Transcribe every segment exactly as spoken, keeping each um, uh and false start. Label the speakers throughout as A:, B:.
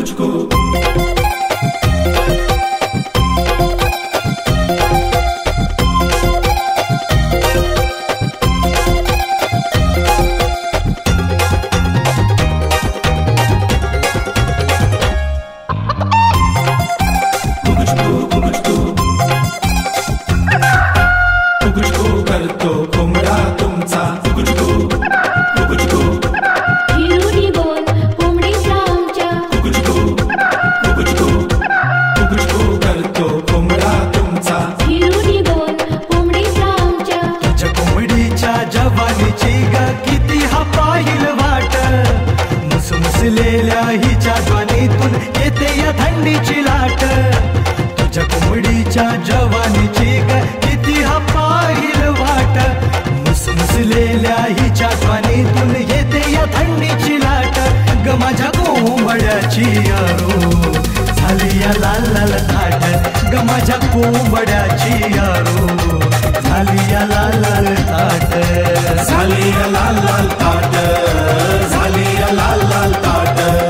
A: मुसलेल्या हिच्या ध्वनीतून येते या थंडीची लाट, तुझ्या कोंबडीच्या जवानीची ग किती हा पाहिल वाट, मुसमुसलेल्या हिच्या ध्वनीतून येते या थंडीची लाट, ग माझ्या कोंबड्याची यारो झाली या लाल लाल ताट, ग माझ्या कोंबड्याची यारो झाली या लाल लाल ताट,
B: झाली या लाल लाल ताट, झाली या लाल लाल ताट।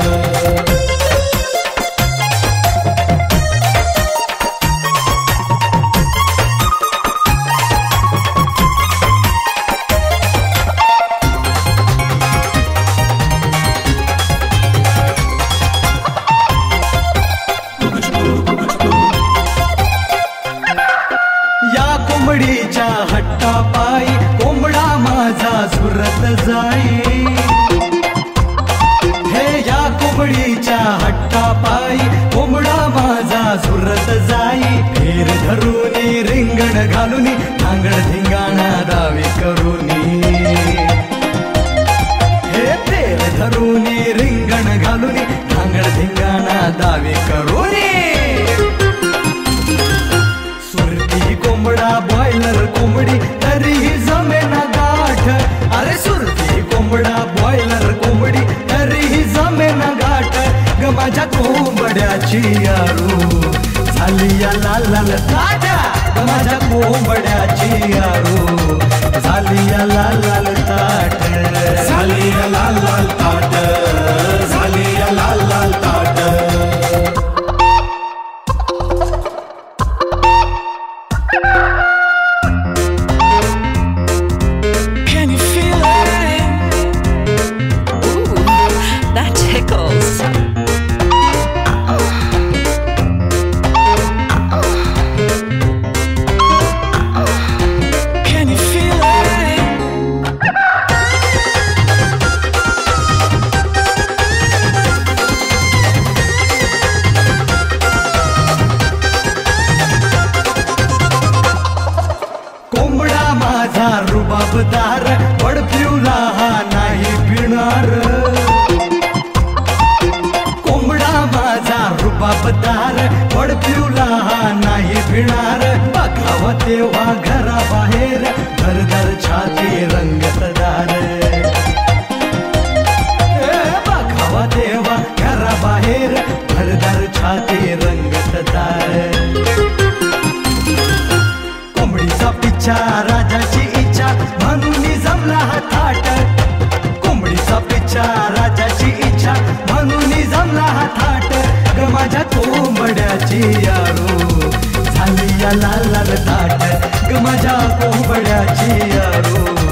A: या कोंबडीच्या हट्टापायी कोंबडा माझा झुरत जाई, हे या कोंबडीच्या हट्टापायी कोंबडा माझा झुरत जाई, फेर धरूनी रिंगण घालूनी धांगड धिंगाणा दावी करूनी, हे फेर धरूनी रिंगण घालूनी धांगड धिंगाणा दावी करूनी, सुरती कोंबडा बॉयलर कोंबडी तरीही जमेना गाठ, अरे सुरती कोंबडा बॉयलर कोंबडी तरीही जमेना गाठ, ग माझ्या कोंबड्याची यारू झाली या लाल लाल ताट, ग माझ्या कोंबड्याची यारू झाली या लाल लाल ताट,
B: झाली या लाल लाल ताट, झाली या लाल लाल ताट।
C: Can you feel it? Ooh, that tickles. Can you feel it?
A: कोंबडा माझा रुबाबदार बडपिवला हा नाही पिणार, कोंबडा माझा रुबाबदार बडपिवला हा नाही पिणार, बघाव तेव्हा घराबाहेर भरदार छाती रंगतदार, बघावा तेव्हा घराबाहेर भरदार छाती रंगतदार, कोंबडीचा पिच्छा राजाची इच्छा म्हणून जमला हा थाट, कोंबडीचा पिच्छा राजाची इच्छा म्हणून जमला हा थाट, ग माझ्या कोंबड्याची यारो झाली या लाल लाल ताट, ग माझ्या कोंबड्याची यारो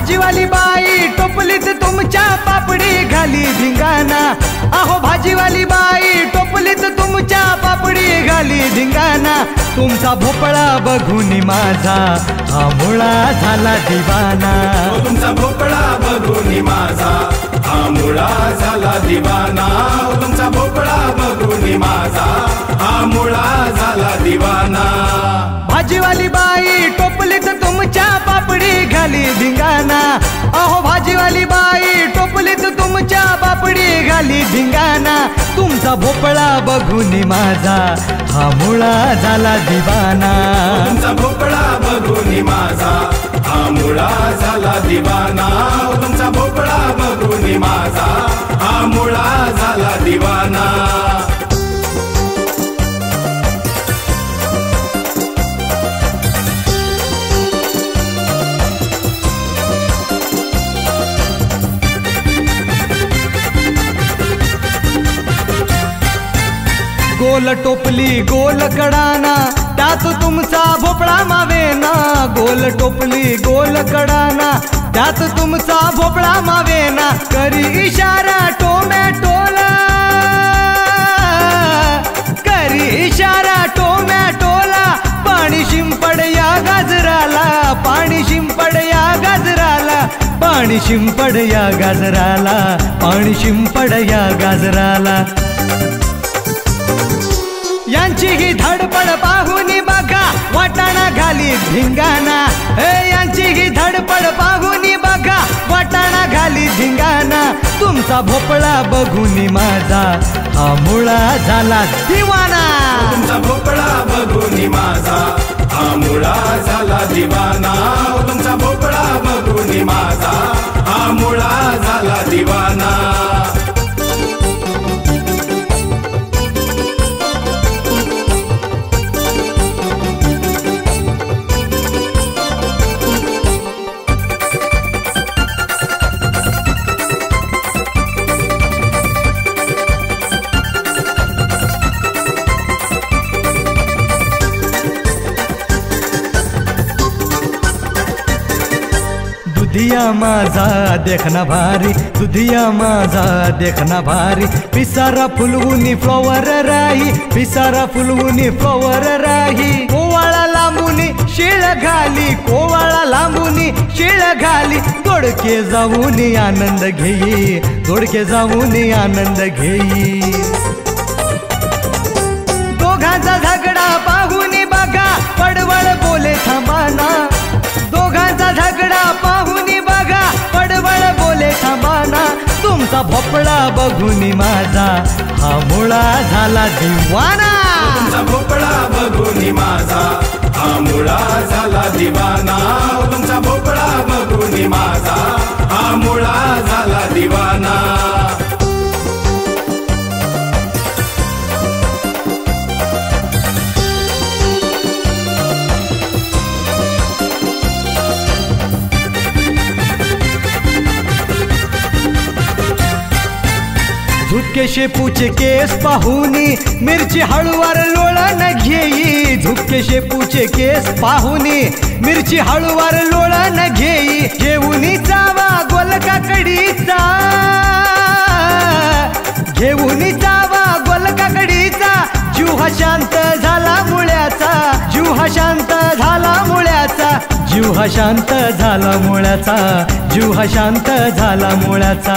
A: भाजीवाली बाई टोपलीत तुमच्या पापडी घाली धिंगाणा. अहो भाजीवाली बाई टोपलीत तुमच्या पापडी घाली धिंगाणा. तुमचा भोपळा बघून माझा हा मुळा झाला दिवाना.
B: तुमचा भोपळा बघून माझा हा मुळा झाला दिवाना. तुमचा भोपळा बघून माझा हा मुळा झाला दिवाना.
A: भाजीवाली बाई टोपलीत तुमच्या पापडी घाली धिंगाणा. अहो भाजीवाली बाई टोपलीत तुमच्या पापडी घाली धिंगाणा. तुमचा भोपळा बघून माझा हा मुळा झाला दिवाना.
B: तुमचा भोपळा बघून माझा हा मुळा झाला दिवाना. तुमचा भोपळा बघून माझा हा मुळा झाला दिवाना.
A: गोल टोपली गोल कडाना त्यात तुमचा भोपळा मावेना. गोल टोपली गोल कडाना त्यात तुमचा भोपळा मावेना. करी इशारा टोमॅटोला, करी इशारा टोमॅटोला. पाणी शिंपड या गाजराला, पाणी शिंपड या गाजराला. पाणी शिंपड या गाजराला, पाणी शिंपड या गाजराला. यांची ही धडपड पाहून बघा वाटाणा घाली धिंगाणा. हे यांची ही धडपड पाहून बघा वाटाणा घाली धिंगाणा. तुमचा भोपळा बघून माझा हा मुळा झाला दिवाना.
B: तुमचा भोपळा बघून माझा हा मुळा झाला दिवाना. तुमचा भोपळा बघून माझा हा मुळा झाला दिवाना.
A: दुधिया माझा देखना भारी, दुधिया माझा देखना भारी. पिसारा फुलवुनी फ्लॉवर राही, पिसारा फुलवुनी फ्लॉवर राही. कोवाळा लांबुनी शिळ घाली, कोवाळा लांबुनी शिळ घाली. दोडके जाऊनी आनंद घेई, दोडके जाऊनी आनंद घेई. दोघांचा झगडा पाहुनी बघा पडवळ बोले थांबाना. दोघांचा झगडा पाहुनी बघा पडवळ बोले थांबाना. तुमचा भोपळा बघून माझा हा मुळा झाला दिवाना.
B: तुमचा भोपळा बघून माझा हा मुळा झाला दिवाना. तुमचा भोपळा बघून माझा हा मुळा झाला दिवाना.
A: झुटके शेपूचे केस पाहुनी मिरची हळूवार लोळण घेई. झुटके शेपूचे केस पाहुनी मिरची हळूवार लोळण घेई. घेऊनी जावा गोलका कडीचा, घेऊनी जावा गोलका कडीचा. जीव हा शांत झाला मुळ्याचा, जीव हा शांत झाला मुळ्याचा. जीव हा शांत झाला मुळ्याचा, जीव हा शांत झाला मुळ्याचा.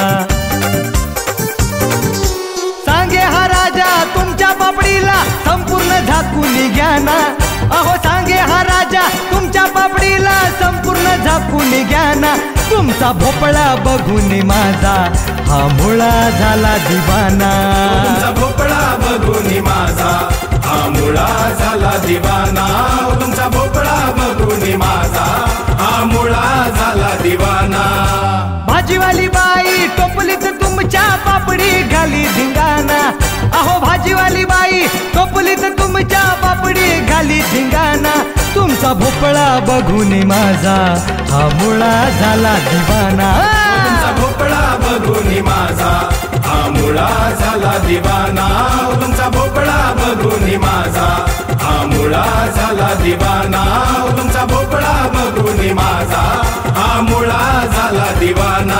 A: सांगे हा राजा तुमच्या पापडीला संपूर्ण झाकून घ्या ना. अहो सांगे हा राजा तुमच्या पापडीला संपूर्ण झाकून घ्या ना. तुमचा भोपळा बघून माझा हा मुळा झाला दिवाना.
B: तुमचा भोपळा बघून माझा हा मुळा झाला दिवाना. तुमचा भोपळा बघून माझा हा मुळा झाला दिवाना.
A: भाजीवाली बाई टोपलीत तुमच्या पापडी घाली धिंगाणा. अहो भाजीवाली बाई टोपलीत तुमच्या पापडी घाली धिंगाणा. तुमचा भोपळा बघून माझा हा मुळा झाला दिवाना.
B: तुमचा भोपळा बघून माझा हा मुळा झाला दिवाना. तुमचा भोपळा बघून माझा हा मुळा झाला दिवाना. तुमचा भोपळा बघून माझा हा हा मुळा झाला दिवाना.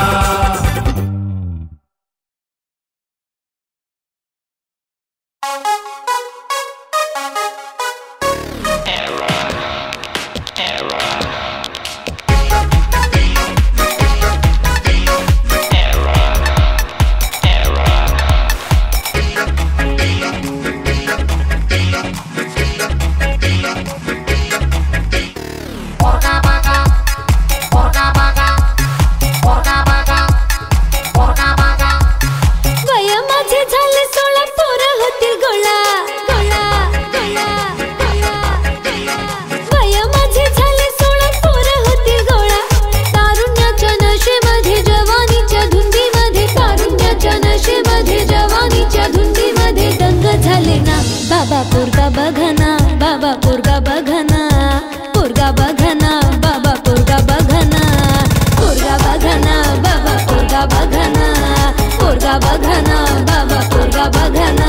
D: बाबा पोरगा बघना, बाबा पोरगा बघना, पोरगा बघना, बाबा पोरगा बघना, पोरगा बघना, बाबा पोरगा बघना, पोरगा बघना, बाबा पोरगा बघना.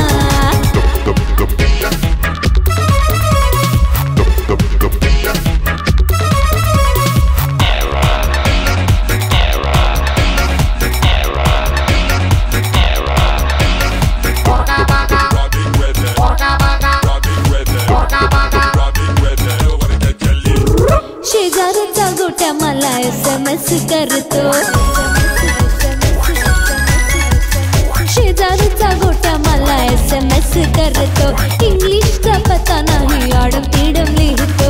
D: शेजारचा गोट्या मला एस एम एस करतो, शेजारचा गोट्या मला एस एम एस करतो, इंग्लिशचा पत्ता नाही आडम तिडम लिहितो.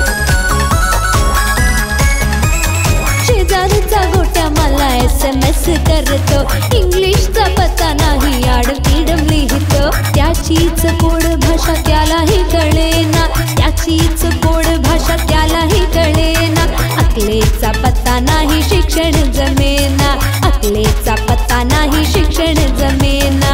D: शेजारचा गोट्या मला एस एम एस करतो, इंग्लिशचा पत्ता नाही आडम तिडम लिहितो. त्याचीच गोड भाषा त्यालाही कळेना, त्याचीच गोड भाषा त्यालाही कळेना. अकलेचा पत्ता नाही शिक्षण जमेना, अकलेचा पत्ता नाही शिक्षण जमेना.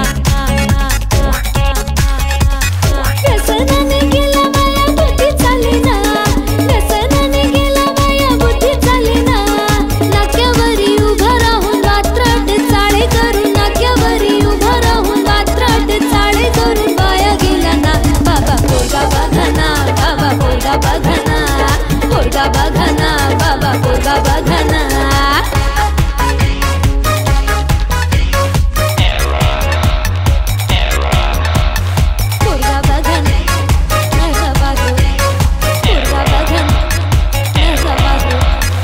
D: व्यसनाने गेला माया बुद्धी चालेना, व्यसनाने गेला माया बुद्धी चालेना. नाक्यावरी उभा राहून वात्राट चाळे करून, नाक्यावरी उभा राहून वात्राट चाळे करून वाया गेला ना. बाबा पोरगा बघना, बाबा पोरगा बघना, पोरगा बघना, बाबा पोरगा बघना. पोरगा बघना, नसा बागो, पोरगा बघना, नसा बागो.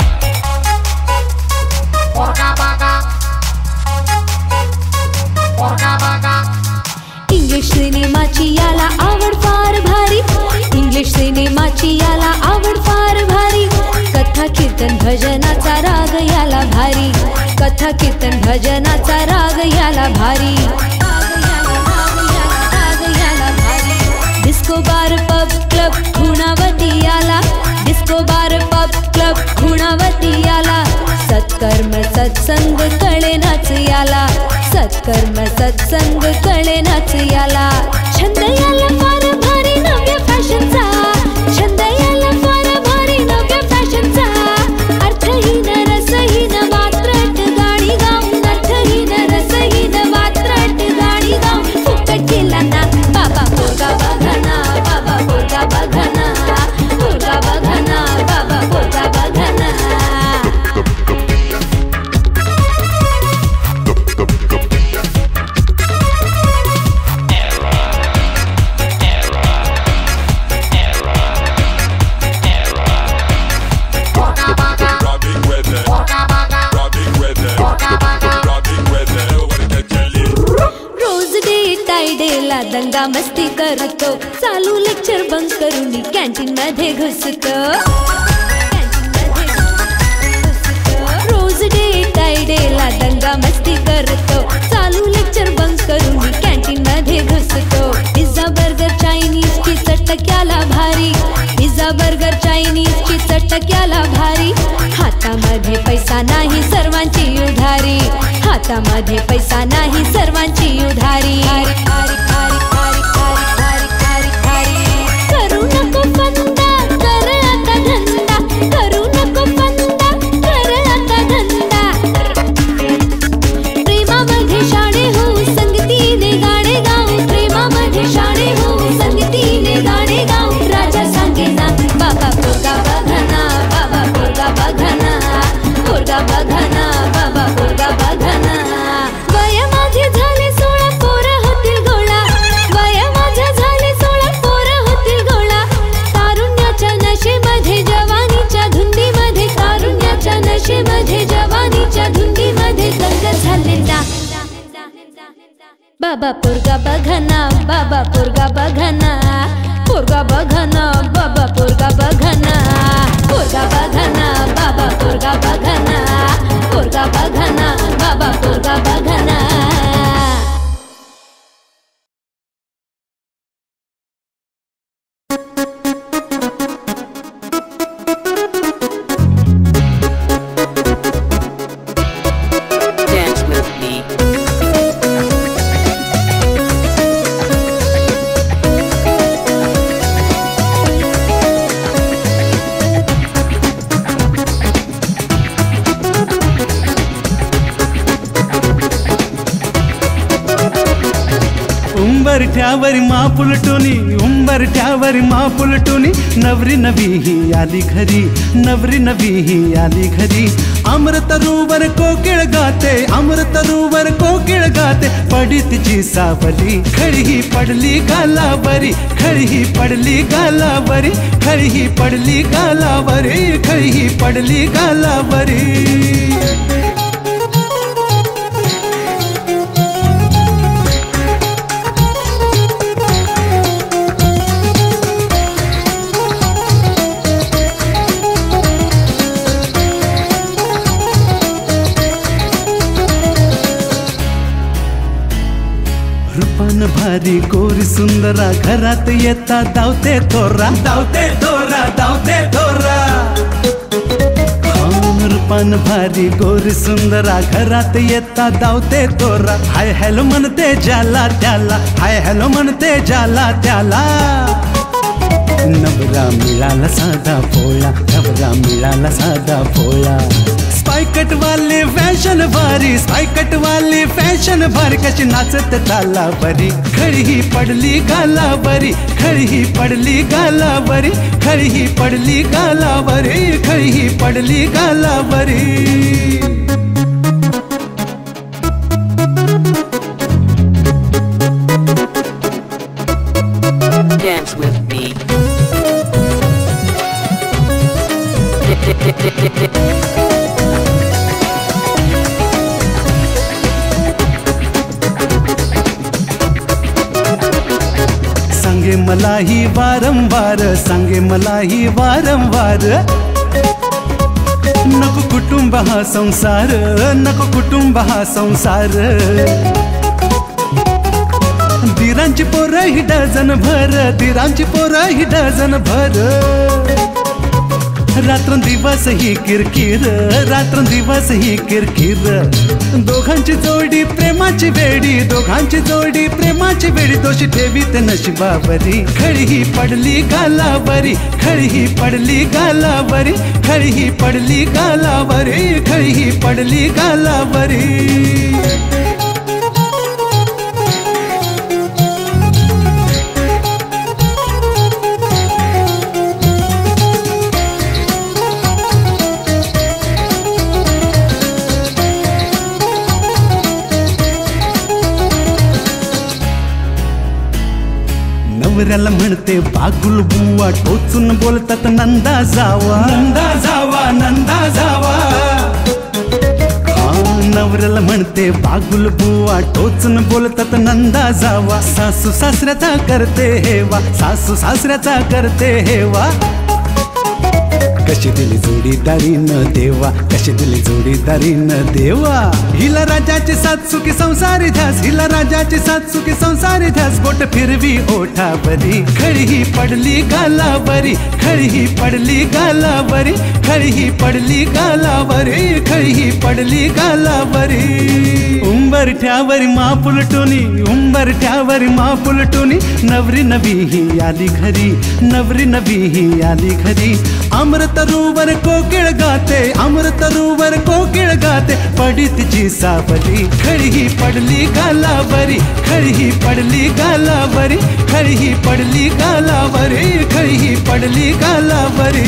D: इंग्लिश सिनेमाची याला आवड फार भारी, इंग्लिश सिनेमाची याला आवड फार भारी. कथा कीर्तन भजनाचा राग याला भारी, कथा कीर्तन भजनाचा राग याला भारी. डिस्को बार पब क्लब खुणावती याला, डिस्को बार पब क्लब खुणावती याला. सत्कर्म सत्संग कळेनाच याला, सत्कर्म सत्संग कळेनाच याला. छंद याला फार भारी नव्या फॅशनचा, छंद याला फार भारी नव्या फॅशनचा. अर्थहीन रसहीन वात्रट गाणी गाऊन, अर्थहीन रसहीन वात्रट गाणी गाऊन फुकट केला ना. बाबा पोरगा बघना, बाबा पोरगा बघना, पोरगा बघना, बाबा पोरगा बघना. डेला दंगा मस्ती करतो, चालू लेक्चर बंक करून कॅन्टीन मध्ये घुसतो. रोज डे टायडेला दंगा मस्ती करतो, चालू लेक्चर बंक करून कॅन्टीन मध्ये घुसतो. पिझ्झा बर्गर चायनीज ची चटक्याला भारी, पिझ्झा बर्गर चायनीज ची चटक्याला भारी. हातामध्ये पैसा नाही सर्वांची उधारी, हातामध्ये पैसा नाही सर्वांची उधारी. करू नको फंदा, कर आता धंदा, करू नको फंदा, कर आता धंदा. प्रेमामध्ये शाणे होऊ संगतीने गाणे गाऊ, प्रेमामध्ये शाणे होऊ संगतीने गाणे गाऊ. राजा सांगे ना, बाबा पोरगा बघना, बाबा पोरगा बघना, बाबा पोरगा बघना बाबा पोरगा बघना पोरगा बघना बाबा पोरगा बघना पोरगा बघना बाबा पोरगा बघना पोरगा बघना बाबा पोरगा बघना
A: उंबरठ्यावरी मापुलटुनी उंबरठ्यावरी मापुलटुनी नवरी नवी ही आली घरी नवरी नवी ही आली घरी अमृतरूवर कोकिळ गाते अमृतरूवर कोकिळ गाते पडी तिची सावली खळी पडली गालावरी खळी पडली गालावरी खळी पडली गालावरी खळी पडली गालावरी भारी गोरी सुंदरा घरात येता धावते थोरा धावते थोरा धावते थोरा रूपान भारी गोरी सुंदरा घरात येता धावते थोरा हाय हॅलो म्हणते ज्याला त्याला हाय हॅलो म्हणते ज्याला त्याला नवरा मिळाला साधा भोळा नवरा मिळाला साधा भोळा स्पायकट वाली फॅशन भारी स्पायकट वाली फॅशन भारी कशी नाचत चाला बरी खळी पडली गालावरी खळी पडली गालावरी खळी पडली गालावरी खळी पडली गालावरी
C: Dance with me.
A: सांगे मलाही वारंवार सांगे मलाही वारंवार नको कुटुंब हा संसार नको कुटुंब हा संसार दिरांची पोरं ही डझन भर दिरांची पोरं ही डझन भर रात्र दिवस ही किरकिर रात्र दिवस ही किरकिर दोघांची जोडी प्रेमाची वेडी दोघांची जोडी प्रेमाची वेडी दोषी ठेवीत नशिबावरी खळी पडली गालावरी खळी पडली गालावरी खळी पडली गालावरी खळी पडली गालावरी नवऱ्याला म्हणते बागुल बुवा टोचून बोलतात नंदा जावा नंदा जावा नंदा जावा नवऱ्याला म्हणते बागुल बुवा टोचून बोलतात नंदा जावा सासू सासऱ्याचा करते हेवा सासू सासऱ्याचा करते हेवा कशी दिली जोडीदारी न देवा कशी दिली जोडीदारी न देवा हिला राजाची सात सुखी संसारी ध्यास हिला राजाची सात सुखी संसारी ध्यास बोट फिरवी ओठावरी खळी पडली गालावरी खळी पडली गालावरी खळी पडली गालावरी खळी पडली गालावरी उंबरठ्यावरी मापुलटुनी उंबरठ्यावरी मापुलटुनी नवरी नवी ही आली घरी नवरी नवी ही आली घरी अमृतरूवर कोकिळ गाते अमृतरूवर कोकिळ गाते पडी तिची सावली खळी पडली गालावरी खळी पडली गालावरी खळी पडली गालावरी खळी पडली गालावरी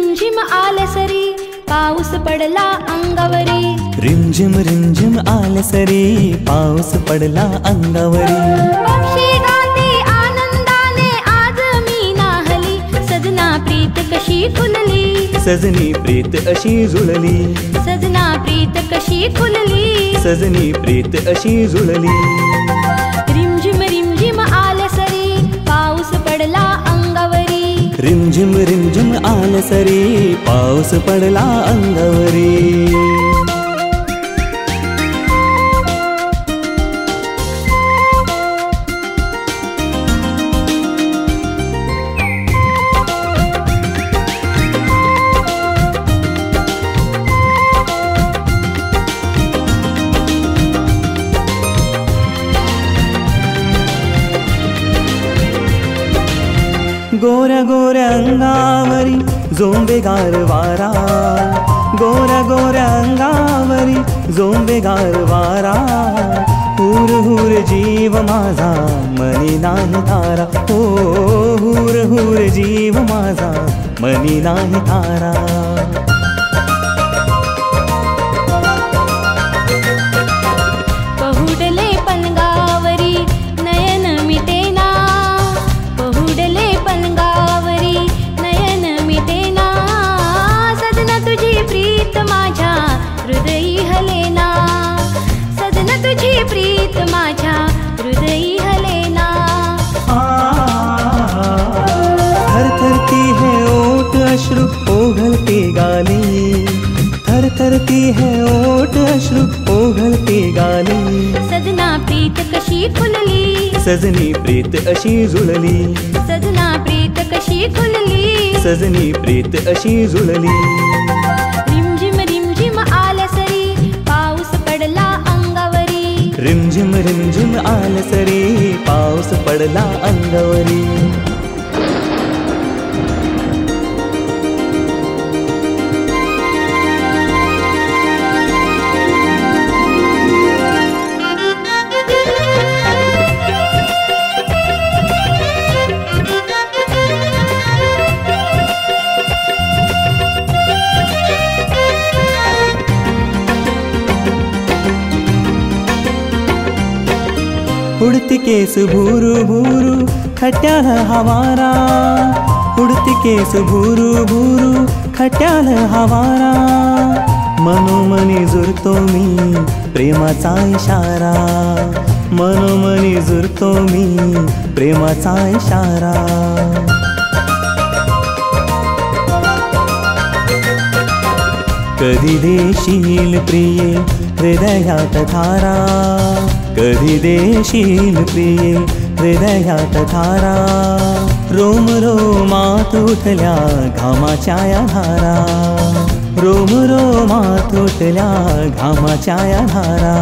D: रिमझिम आल्या सरी पाऊस पडला अंगावरी
E: रिमझिम रिमझिम आल्या सरी पाऊस पडला अंगावरी
D: पक्षी गाते आनंदाने आज मी नाहली सजना प्रीत कशी फुलली
E: सजनी प्रीत अशी जुळली
D: सजना प्रीत कशी फुलली
E: सजनी प्रीत अशी जुळली
D: रिमझिम रिमझिम आल्या सरी पाऊस पडला अंगावरी
E: रिमझिम रिमझिम आल्या सरी पाऊस पडला अंगावरी गोऱ्या गोऱ्या अंगावरी जोंबेगार वारा गोऱ्या गोऱ्या अंगावरी जोंबेगार वारा हुर हुर जीव माझा मनी नाही तारा हो हुर हुर जीव माझा मनी नाही तारा
D: पहुडले पलंगावरी नयन मिटेना पहुडले पलंगावरी नयन मिटेना सजना तुझी प्रीत माझ्या हृदयी हलेना सजना तुझी प्रीत माझ्या हृदयी हलेना
E: थरथरती है ओठ अश्रु ओघलते गाली थरथरती है ओठ अश्रु ओघलते गाली
D: सजना प्रीत कशी फुलली
E: सजनी प्रीत अशी जुळली
D: सजना प्रीत कशी फुलली
E: सजनी प्रीत अशी जुळली
D: रिमझिम रिमझिम आल्या सरी पाऊस पडला अंगावरी
E: रिमझिम रिमझिम आल्या सरी पाऊस पडला अंगावरी उड़ती केस भूरू भूरू खट्याल हवारा उड़ती केस भूरू भूरू खट्याल हवारा मनोमनी जुरतो मी प्रेमाचा इशारा मनोमनी जुरतो मी प्रेमाचा इशारा कधी देशील प्रिये हृदयात धारा कधी देशील प्रिये हृदयात धारा रोम रोमात उठल्या घामाच्या या धारा रोम रोमात उठल्या घामाच्या या धारा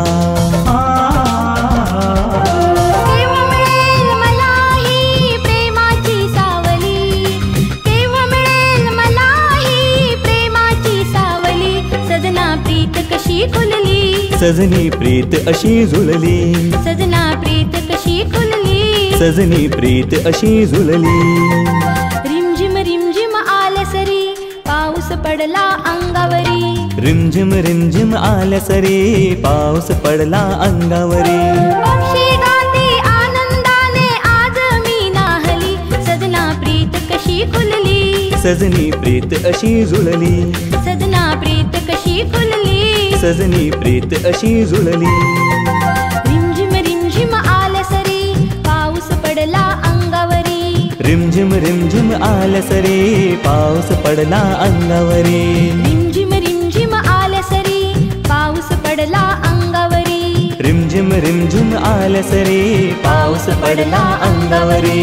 D: केव्हा मिळेल मला ही प्रेमाची सावली केव्हा मिळेल मला ही प्रेमाची सावली सजना प्रीत कशी फुलली
E: सजनी प्रीत अशी जुळली
D: सजना प्रीत कशी फुलली
E: सजनी प्रीत अशी जुळली
D: रिमझिम रिमझिम आल्या सरी पाऊस पडला अंगावरी
E: रिमझिम रिमझिम आल्या सरी पाऊस पडला अंगावरी
D: पक्षी गाते आनंदाने आज मी नाहली सजना प्रीत कशी फुलली
E: सजनी प्रीत अशी जुळली
D: सजना प्रीत कशी फुलली
E: सजनी प्रीत अशी जुळली
D: रिमझिम रिमझिम आल्या सरी पाऊस पडला अंगावरी
E: रिमझिम रिमझिम आल्या सरी पाऊस पडला अंगावरी
D: रिमझिम रिमझिम आल्या सरी पाऊस पडला अंगावरी
E: रिमझिम रिमझिम आल्या सरी पाऊस पडला अंगावरी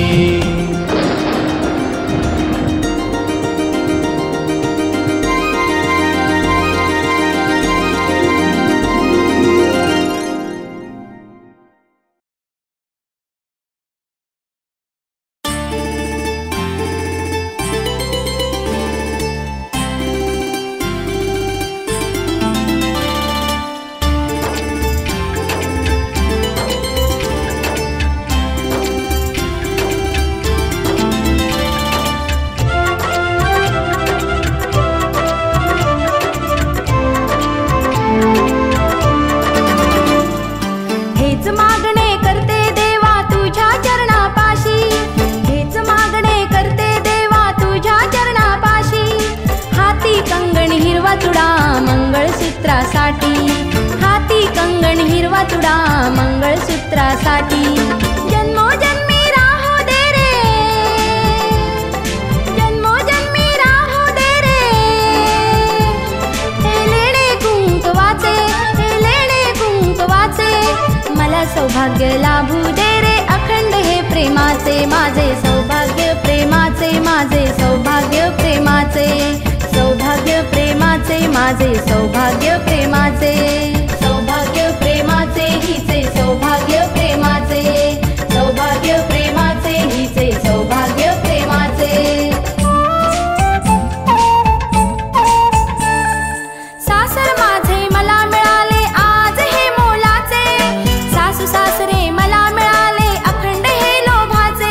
D: मंगळसूत्रासाठी, हाती कंगण हिरवा तुडा मंगळसूत्रासाठी. जन्मोजन्मी राहो दे रे, जन्मोजन्मी राहो दे रे, हे लेणे कुंकवाचे, हे लेणे कुंकवाचे, मला सौभाग्य लाभू दे रे अखंड हे प्रेमाचे, माझे सौभाग्य प्रेमाचे, माझे सौभाग्य प्रेमाचे, सौभाग्य प्रेमाचे, माझे सौभाग्य प्रेमाचे, सौभाग्य प्रेमाचे हिचे सौभाग्य प्रेमाचे, सौभाग्य प्रेमाचे हिचे सौभाग्य प्रेमाचे. सासर माझे मला मिळाले आज हे मोलाचे, सासू सासरे मला मिळाले अखंड हे लोभाचे.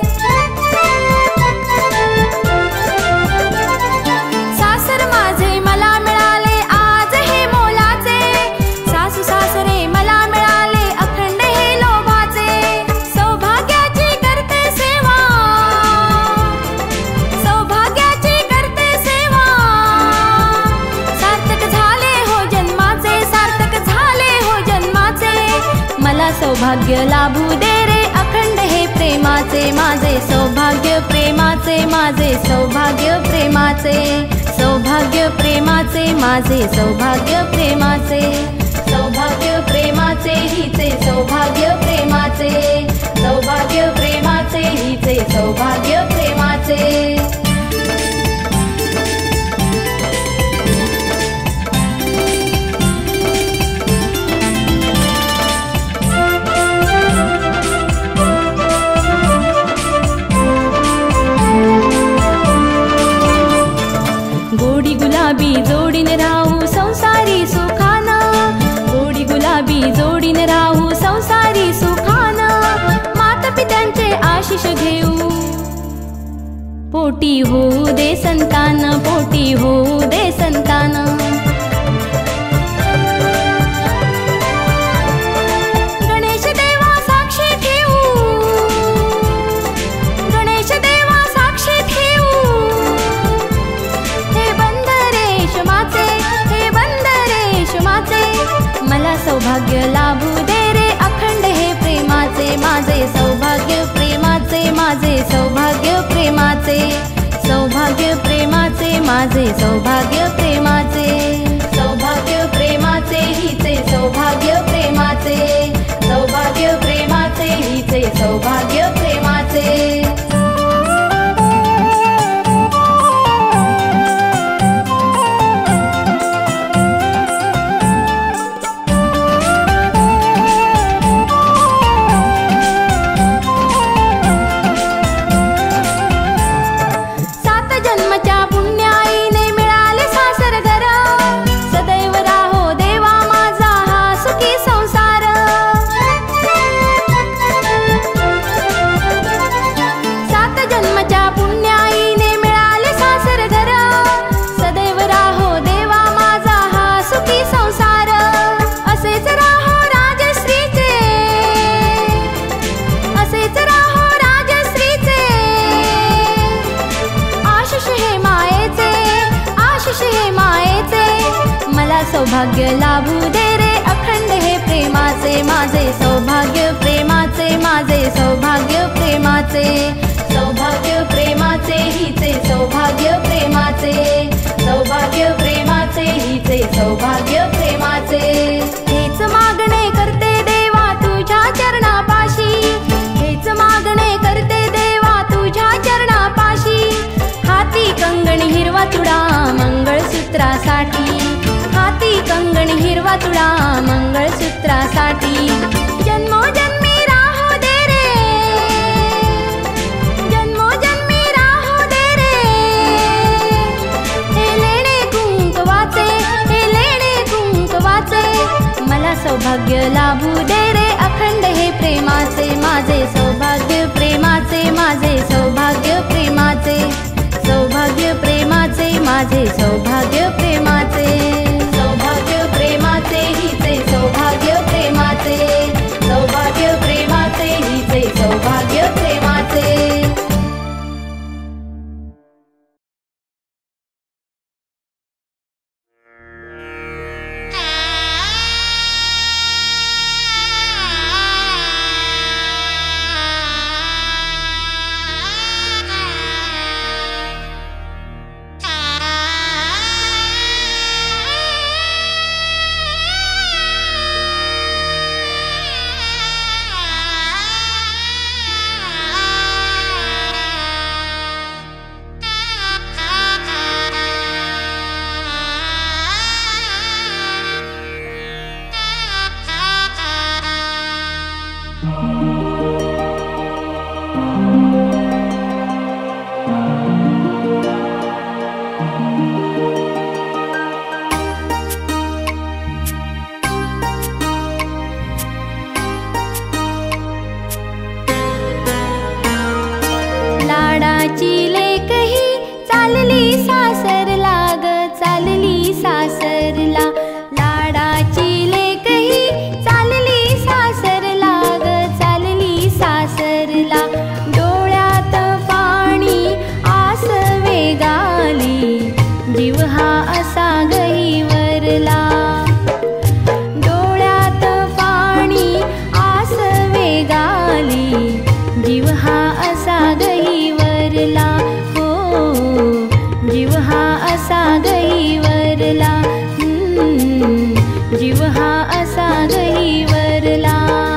D: सासर माझे मला मिळाले आज हे मोलाचे, सासू सासरे मला मिळाले अखंड हे लोभाचे. सौभाग्याची करते सेवा, सौभाग्याची करते सेवा, सार्थक झाले हो जन्माचे, सार्थक झाले हो जन्माचे, मला सौभाग्य लाभू दे रे अखंड हे प्रेमाचे, माझे सौभाग्य प्रेमाचे, माझे सौभाग्य प्रेमाचे, सौभाग्य प्रेमाचे, माझे सौभाग्य प्रेमाचे, सौभाग्य प्रेमाचे हिचे सौभाग्य प्रेमाचे, सौभाग्य प्रेमाचे हिचे सौभाग्य प्रेमाचे. गोडी गुलाबी जोडीन राहू संसारी सुखाना, गोडी गुलाबी जोडीन राहू संसारी सुखाना, माता पित्यांचे आशिष घेऊ, पोटी होऊ दे संतान, पोटी होऊ दे संतान. गणेश देवा साक्षी ठेवू, गणेश देवा साक्षी ठेवू, हे बंद रेशमाचे, हे बंद रेशमाचे, मला सौभाग्य लाभू दे रे अखंड हे प्रेमाचे, माझे सौभाग्य प्रेमाचे, माझे सौभाग्य प्रेमाचे, सौभाग्य प्रेमाचे, माझे सौभाग्य प्रेमाचे, सौभाग्य प्रेमाचे हिचे सौभाग्य प्रेमाचे, सौभाग्य प्रेमाचे हिचे सौभाग्य प्रेमाचे. सात जन्मच्या पुण्याईने मिळाले सासर घर, सदैव राहो देवा माझा हा सुखी संसार. सात जन्मच्या पुण्याईने मिळाले सासर घर, सदैव राहो देवा माझा हा सुखी संसार. असेच राहो राजश्रीचे, असेच राहो राजश्रीचे, आशिष हे मायेचे, आशिष हे मायेचे, मला सौभाग्य लाभू दे रे अखंड हे प्रेमाचे, माझे सौभाग्य प्रेमाचे, माझे सौभाग्य प्रेमाचे, सौभाग्य प्रेमाचे हिचे सौभाग्य प्रेमाचे, सौभाग्य प्रेमाचे हिचे सौभाग्य प्रेमाचे. हेच मागणे करते देवा तुझ्या चरणापाशी, हेच मागणे करते देवा तुझ्या चरणापाशी, हाती कंगण हिरवा तुडा मंगळसूत्रासाठी, हाती कंगण हिरवा तुडा मंगळसूत्रासाठी. जन्मोजन्मी राहो दे रे, जन्मोजन्मी राहो दे रे, हे लेणे कुंकवाचे, हे लेणे कुंकवाचे, मला सौभाग्य लाभू दे रे अखंड हे प्रेमाचे, माझे सौभाग्य प्रेमाचे, माझे सौभाग्य प्रेमाचे, सौभाग्य प्रेमाचे, माझे सौभाग्य प्रेमाचे, सौभाग्य प्रेमाचे हिचे सौभाग्य प्रेमाचे, सौभाग्य प्रेमाचे हिचे सौभाग्य प्रेमाचे. जीव हा असा गहिवरला. डोळ्यात पाणी आस वेगाली, जीव हा असा गहिवरला. हो जीव हा असा गहिवरला. जीव हा असा गहिवरला.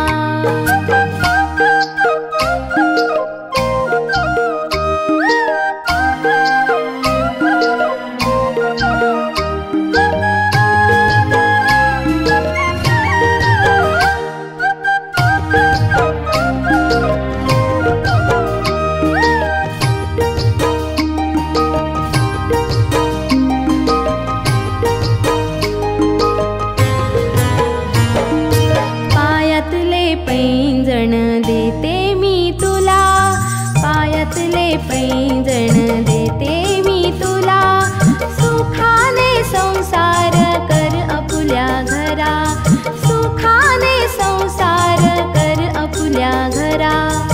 D: पैंजण देते मी तुला, पायातले पैंजण देते मी तुला. सुखाने संसार कर आपुल्या घरा, सुखाने संसार कर आपुल्या घरा.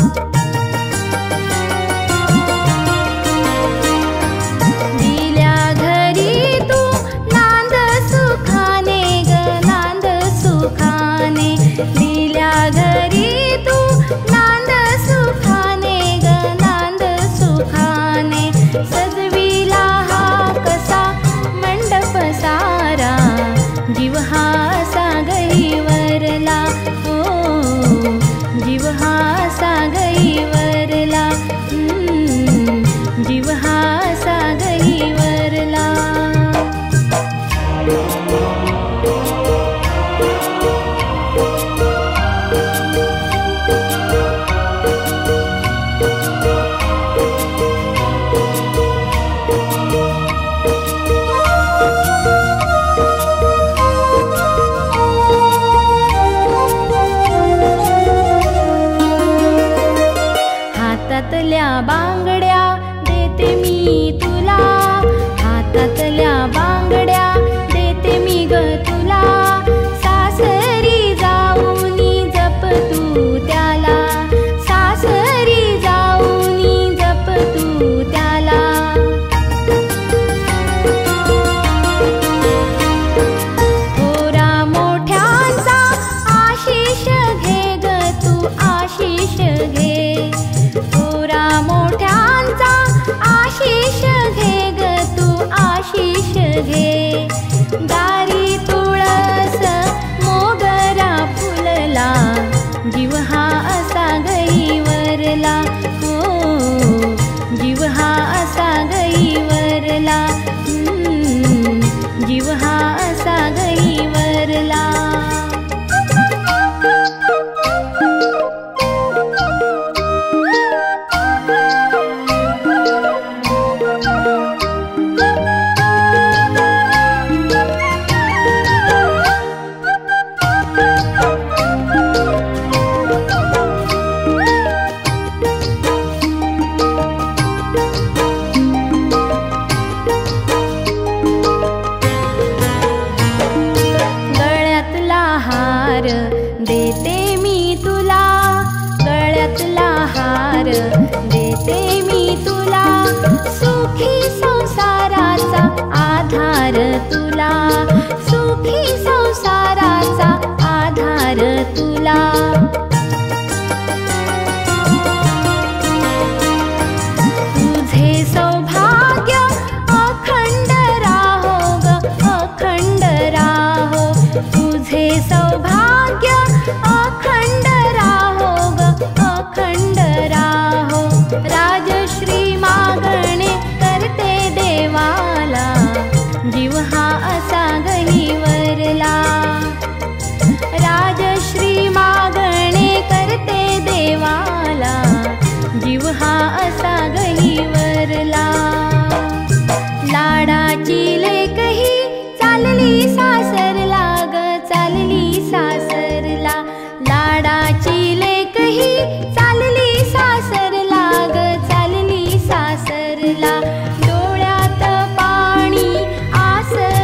D: दिल्या घरी तू नांद सुखाने ग, नांद सुखाने. दिल्या घरी तू नांद सुखाने ग, नांद सुखाने. सजविला हा कसा मंडप सारा, जीव हा असा गहिवरला. हो जीव हा असा गहिवरला. जीव हा असा गहिवरला. हातातल्या बांगड्या देते मी तुला, हातातल्या बांगड्या देते मी ग तुला. सासरी जाऊनी जप तू त्याला, सासरी जाऊनी जप तू त्याला. थोरा मोठ्यांचा आशीष घे ग तू, आशीष घे. थोरा मोठ्यांचा आशीष घे ग तू, आशीष घे. दारी तुळस मोगरा फुलला, जीव हा असा गहिवरला. हो जीव हा असा गहिवरला. जीव हा असा गहिवरला. हार देते मी तुला, गळ्यातला हार देते मी तुला. सुखी संसाराचा आधार तुला, सुखी संसाराचा आधार तुला. तुझे सौभाग्य अखंड राहो ग, अखंड राहो. तुझे सौभाग्य अखंड राहो ग, अखंड राहो. राजश्री मागणे करते देवाला, जीव हा असा गहिवरला. राजश्री मागणे करते देवाला, जीव हा असा गहिवरला. लाडाची लेकही चालली सासरला ग, चालली सासरला. लाडाची लेकही चालली सासरला ग, चालली सासरला. डोळ्यात पाणी आस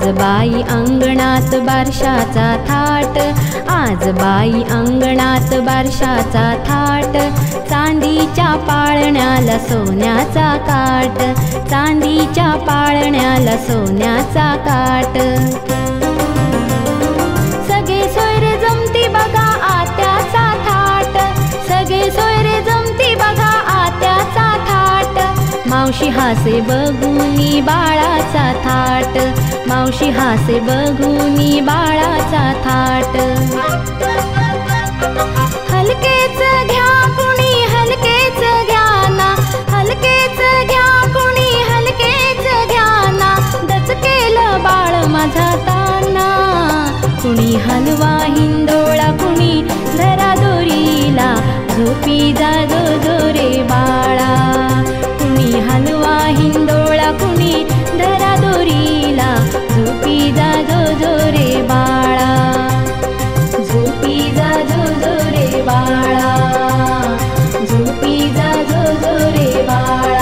D: बाई अंगणात बारशाचा थाट, आज बाई अंगणात बारशाचा थाट, चांदीच्या पाळण्याला सोन्याचा काट, चांदीच्या पाळण्याला सोन्याचा काट. सगळे सोयरे जमती बघा आत्याचा थाट, सगळे सोयरे जमती बघा आत्याचा थाट, मावशी हासे बघूनी बाळाचा थाट, मावशी हासे बघूनी बाळाचा थाट. हलकेच घ्या कुणी हलकेच घ्या ना, हलकेच घ्या कुणी हलकेच घ्या ना, दचकेलं बाळ माझा ताना. कुणी हलवा हिंदोळा कुणी धरा दोरीला, झोपी जागो जोरे बाळा. कुणी हलवा हिंदोळा कुणी धरा दोरीला, झोपी जागो जोरे बाळा, झोपी जागो जोरे बाळा, झोपी जागो जोरे बाळा.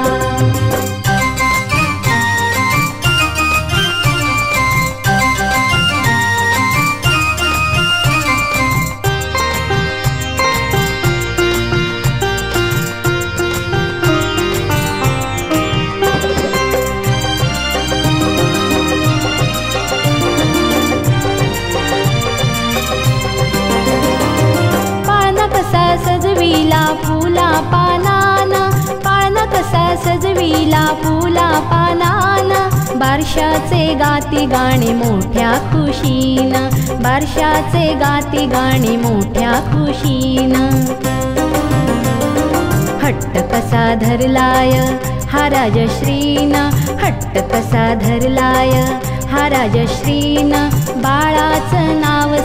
D: सजविला फुला पानान, पाळणा कसा सजविला फुला पानान, बारशाचे गाती गाणे मोठ्या खुशीन, बारशाचे गाती गाणे मोठ्या खुशीन. हट्ट कसा धरलाय हा राजश्रीन, हट्ट कसा धरलाय हा राजश्रीन, बाळाचं नाव